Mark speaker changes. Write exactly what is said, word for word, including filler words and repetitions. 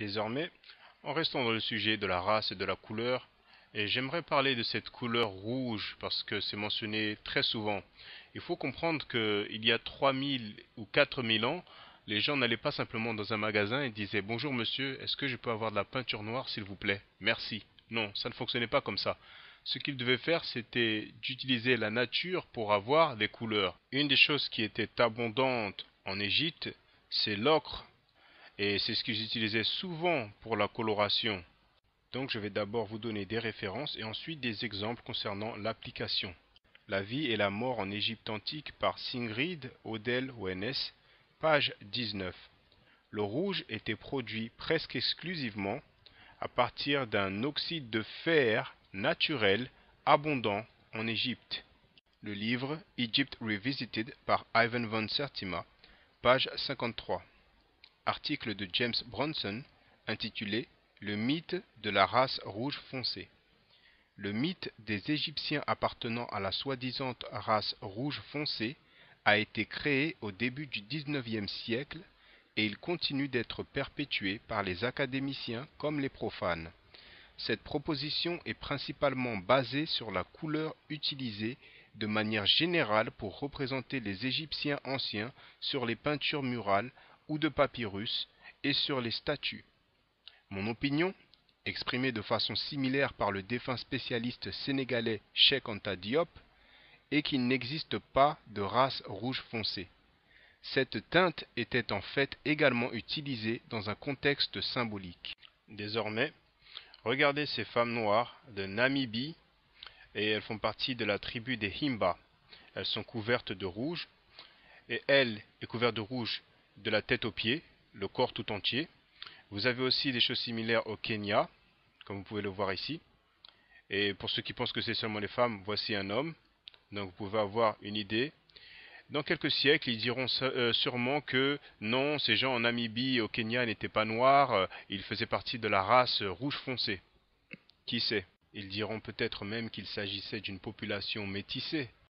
Speaker 1: Désormais, en restant dans le sujet de la race et de la couleur, et j'aimerais parler de cette couleur rouge parce que c'est mentionné très souvent. Il faut comprendre qu'il y a trois mille ou quatre mille ans, les gens n'allaient pas simplement dans un magasin et disaient «Bonjour monsieur, est-ce que je peux avoir de la peinture noire s'il vous plaît? Merci». Non, ça ne fonctionnait pas comme ça. Ce qu'ils devaient faire, c'était d'utiliser la nature pour avoir des couleurs. Une des choses qui était abondante en Égypte, c'est l'ocre. Et c'est ce qu'ils utilisaient souvent pour la coloration. Donc je vais d'abord vous donner des références et ensuite des exemples concernant l'application. La vie et la mort en Égypte antique par Sigrid Odell O N S, page dix-neuf. Le rouge était produit presque exclusivement à partir d'un oxyde de fer naturel abondant en Égypte. Le livre Egypt Revisited par Ivan von Sertima, page cinquante-trois. Article de James Bronson intitulé Le mythe de la race rouge foncé. Le mythe des Égyptiens appartenant à la soi-disant race rouge foncé a été créé au début du dix-neuvième siècle et il continue d'être perpétué par les académiciens comme les profanes. Cette proposition est principalement basée sur la couleur utilisée de manière générale pour représenter les Égyptiens anciens sur les peintures murales ou de papyrus et sur les statues. Mon opinion, exprimée de façon similaire par le défunt spécialiste sénégalais Cheikh Anta Diop, est qu'il n'existe pas de race rouge foncé. Cette teinte était en fait également utilisée dans un contexte symbolique. Désormais, regardez ces femmes noires de Namibie et elles font partie de la tribu des Himba. Elles sont couvertes de rouge et elle est couverte de rouge de la tête aux pieds, le corps tout entier. Vous avez aussi des choses similaires au Kenya, comme vous pouvez le voir ici. Et pour ceux qui pensent que c'est seulement les femmes, voici un homme. Donc vous pouvez avoir une idée. Dans quelques siècles, ils diront sûrement que non, ces gens en Namibie et au Kenya n'étaient pas noirs, ils faisaient partie de la race rouge foncé. Qui sait? Ils diront peut-être même qu'il s'agissait d'une population métissée.